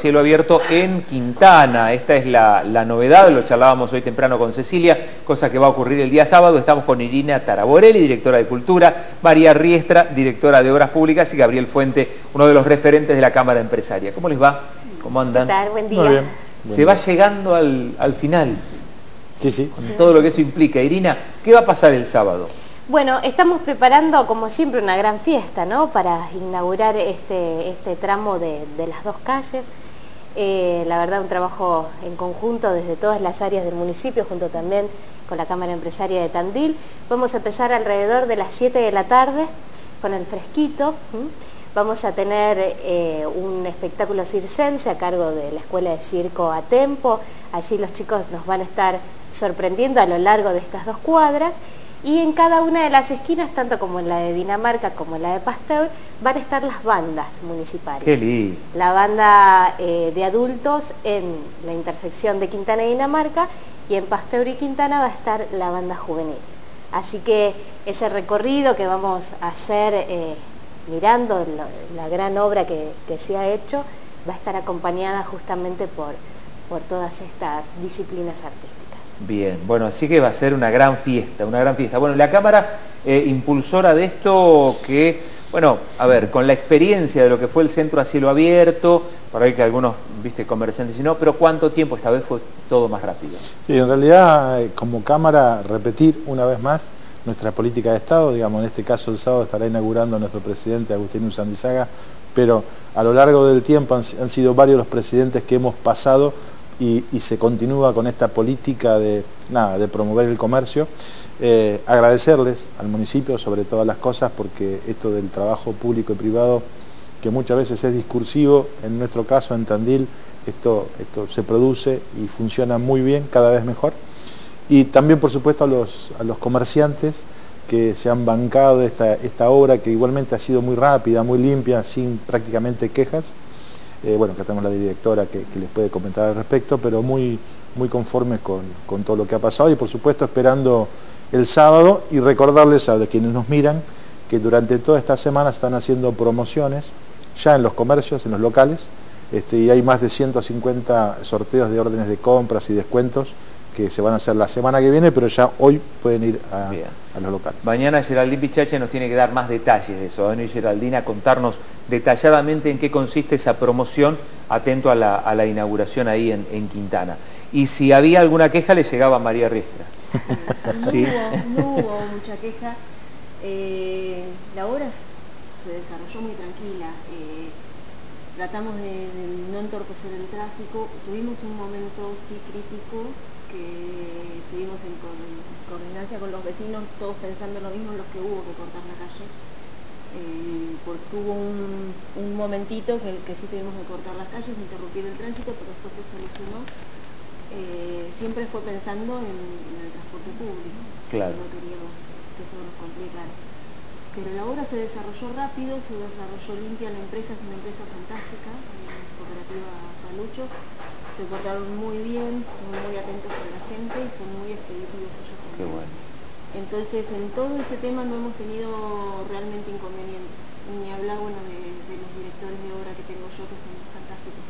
cielo abierto en Quintana. Esta es la novedad, lo charlábamos hoy temprano con Cecilia, cosa que va a ocurrir el día sábado. Estamos con Irina Taraborelli, directora de Cultura, María Riestra, directora de Obras Públicas, y Gabriel Fuente, uno de los referentes de la Cámara Empresaria. ¿Cómo les va? ¿Cómo andan? ¿Qué tal? Buen día. Muy bien. Se va llegando al final, Sí. con todo lo que eso implica. Irina, ¿qué va a pasar el sábado? Bueno, estamos preparando, como siempre, una gran fiesta, ¿no?, para inaugurar este tramo de las dos calles. La verdad, un trabajo en conjunto desde todas las áreas del municipio, junto también con la Cámara Empresaria de Tandil. Vamos a empezar alrededor de las 7 de la tarde con el fresquito. Vamos a tener un espectáculo circense a cargo de la Escuela de Circo A Tempo. Allí los chicos nos van a estar sorprendiendo a lo largo de estas 2 cuadras. Y en cada una de las esquinas, tanto como en la de Dinamarca como en la de Pasteur, van a estar las bandas municipales. ¡Qué lindo! La banda de adultos en la intersección de Quintana y Dinamarca, y en Pasteur y Quintana va a estar la banda juvenil. Así que ese recorrido que vamos a hacer mirando la gran obra que se ha hecho, va a estar acompañada justamente por todas estas disciplinas artísticas. Bien, bueno, así que va a ser una gran fiesta, una gran fiesta. Bueno, la Cámara impulsora de esto que, bueno, a ver, con la experiencia de lo que fue el centro a cielo abierto, por ahí que algunos, viste, comerciantes dicen, no, pero ¿cuánto tiempo? Esta vez fue todo más rápido. Sí, en realidad, como Cámara, repetir una vez más nuestra política de Estado. Digamos, en este caso el sábado estará inaugurando nuestro presidente Agustín Uzandizaga, pero a lo largo del tiempo han sido varios los presidentes que hemos pasado y se continúa con esta política de promover el comercio. Agradecerles al municipio sobre todas las cosas, porque esto del trabajo público y privado, que muchas veces es discursivo, en nuestro caso en Tandil, esto se produce y funciona muy bien, cada vez mejor. Y también, por supuesto, a los comerciantes que se han bancado esta obra, que igualmente ha sido muy rápida, muy limpia, sin prácticamente quejas. Bueno, acá tenemos la directora que les puede comentar al respecto, pero muy conformes con todo lo que ha pasado, y por supuesto esperando el sábado, y recordarles a quienes nos miran que durante toda esta semana están haciendo promociones ya en los comercios, en los locales, y hay más de 150 sorteos de órdenes de compras y descuentos que se van a hacer la semana que viene, pero ya hoy pueden ir a los locales. Mañana Geraldine Pichache nos tiene que dar más detalles de eso. Y Geraldine, a contarnos detalladamente en qué consiste esa promoción, atento a la inauguración ahí en Quintana. Y si había alguna queja, le llegaba a María Riestra. ¿Sí? No hubo mucha queja. La obra se desarrolló muy tranquila. Tratamos de no entorpecer el tráfico. Tuvimos un momento sí crítico, que estuvimos en coordinancia con los vecinos, todos pensando lo mismo, los que hubo que cortar la calle, porque hubo un momentito que sí tuvimos que cortar las calles, interrumpir el tránsito, pero después se solucionó. Siempre fue pensando en el transporte público. Claro. No queríamos que eso nos complicara. Pero la obra se desarrolló rápido, se desarrolló limpia. La empresa es una empresa fantástica, Cooperativa Palucho. Se portaron muy bien, son muy atentos con la gente y son muy expeditivos ellos también. Qué bueno. Entonces, en todo ese tema no hemos tenido realmente inconvenientes. Ni hablar, bueno, de los directores de obra que tengo yo, que son fantásticos.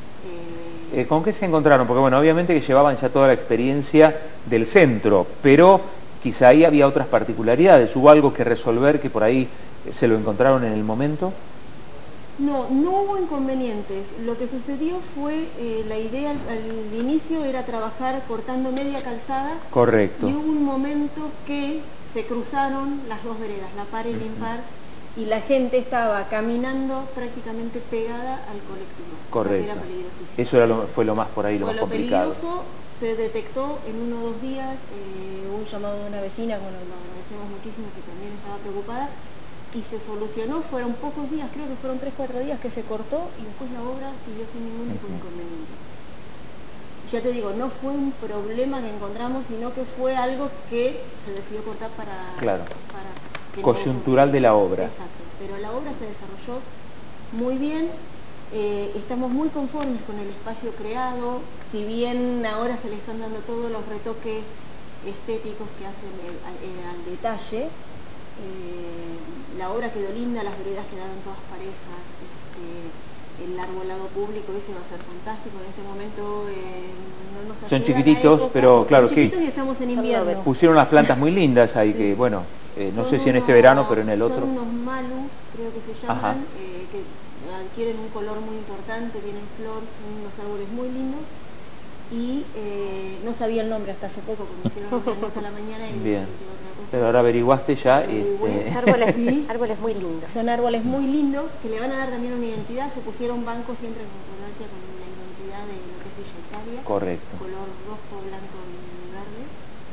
¿Con qué se encontraron? Porque, bueno, obviamente que llevaban ya toda la experiencia del centro, pero quizá ahí había otras particularidades. ¿Hubo algo que resolver que por ahí se lo encontraron en el momento? No hubo inconvenientes. Lo que sucedió fue, la idea al inicio era trabajar cortando media calzada. Correcto. Y hubo un momento que se cruzaron las dos veredas, la par y la impar, y la gente estaba caminando prácticamente pegada al colectivo. Correcto. O sea, que era peligrosísimo. Eso fue lo más por ahí, lo más complicado. Peligroso. Se detectó en 1 o 2 días un llamado de una vecina, bueno, lo agradecemos muchísimo, que también estaba preocupada, y se solucionó. Fueron pocos días, creo que fueron 3 o 4 días que se cortó, y después la obra siguió sin ningún tipo de inconveniente. Ya te digo, no fue un problema que encontramos, sino que fue algo que se decidió cortar para que coyuntural de la obra. Exacto, pero la obra se desarrolló muy bien. Estamos muy conformes con el espacio creado, si bien ahora se le están dando todos los retoques estéticos que hacen al detalle. La obra quedó linda, las veredas quedaron todas parejas, el arbolado público ese va a ser fantástico. En este momento no nos son ayuda chiquititos, la época, pero claro son que chiquitos y estamos en invierno. pusieron unas plantas muy lindas ahí, que bueno, no sé si en este verano, pero en el otro. Son unos malus, creo que se llaman, que adquieren un color muy importante, tienen flor, son unos árboles muy lindos. Y no sabía el nombre hasta hace poco, porque me hicieron una nota a la mañana y bien. otra cosa. Pero ahora averiguaste ya. Árboles, sí. Árboles muy lindos. Son árboles muy lindos que le van a dar también una identidad. Se pusieron bancos siempre en concordancia con la identidad de lo que es Villa Italia. Correcto. Color rojo, blanco y verde.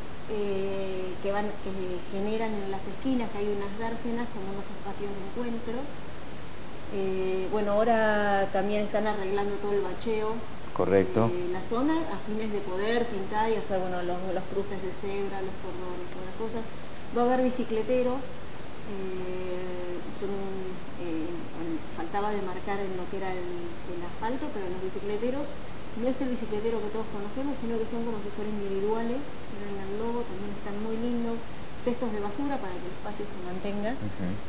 Que generan en las esquinas, que hay unas dársenas como unos espacios de encuentro. Bueno, ahora también están arreglando todo el bacheo. Correcto. La zona a fines de poder pintar y hacer bueno, los cruces de cebra, los cordones, todas las cosas. Va a haber bicicleteros, faltaba de marcar en lo que era el asfalto, pero los bicicleteros no es el bicicletero que todos conocemos, sino que son como si fueran individuales, tienen el logo, también están muy lindos, cestos de basura para que el espacio se mantenga.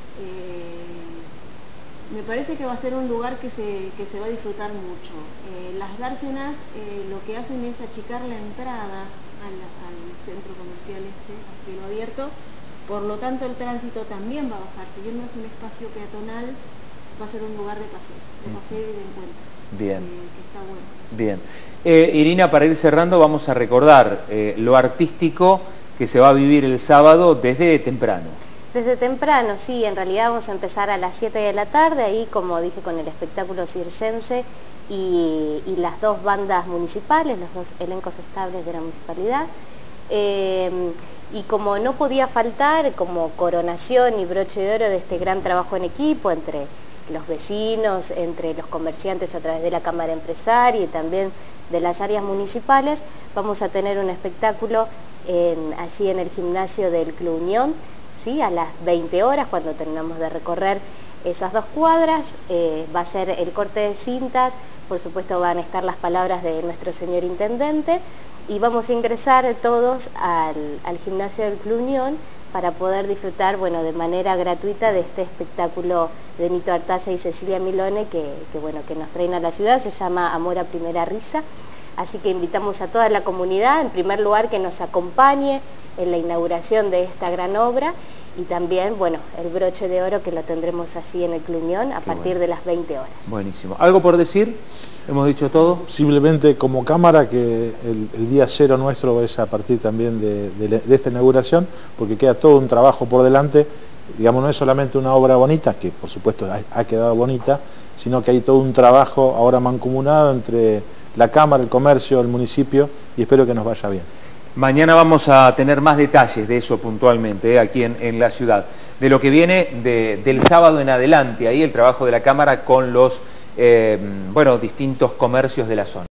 Me parece que va a ser un lugar que se va a disfrutar mucho. Las dársenas lo que hacen es achicar la entrada al centro comercial a cielo abierto, por lo tanto el tránsito también va a bajar. Si bien no es un espacio peatonal, va a ser un lugar de paseo y de encuentro. Bien. Que está bueno. Bien. Irina, para ir cerrando, vamos a recordar lo artístico que se va a vivir el sábado desde temprano. Desde temprano, sí, en realidad vamos a empezar a las 7 de la tarde, ahí como dije con el espectáculo circense y las dos bandas municipales, los dos elencos estables de la municipalidad. Y como no podía faltar, como coronación y broche de oro de este gran trabajo en equipo entre los vecinos, entre los comerciantes a través de la Cámara Empresaria y también de las áreas municipales, vamos a tener un espectáculo allí en el gimnasio del Club Unión, ¿sí? A las 20 horas, cuando terminamos de recorrer esas 2 cuadras, va a ser el corte de cintas, por supuesto van a estar las palabras de nuestro señor intendente y vamos a ingresar todos al gimnasio del Club Unión para poder disfrutar, bueno, de manera gratuita de este espectáculo de Nito Artaza y Cecilia Milone que nos traen a la ciudad, se llama Amor a Primera Risa. Así que invitamos a toda la comunidad, en primer lugar, que nos acompañe en la inauguración de esta gran obra y también, bueno, el broche de oro que lo tendremos allí en el Club Unión a partir de las 20 horas. Buenísimo. ¿Algo por decir? ¿Hemos dicho todo? Simplemente como cámara que el día cero nuestro es a partir también de esta inauguración, porque queda todo un trabajo por delante. Digamos, no es solamente una obra bonita, que por supuesto ha quedado bonita, sino que hay todo un trabajo ahora mancomunado entre la Cámara, el comercio, el municipio, y espero que nos vaya bien. Mañana vamos a tener más detalles de eso puntualmente, aquí en la ciudad. De lo que viene del sábado en adelante, ahí el trabajo de la Cámara con los distintos comercios de la zona.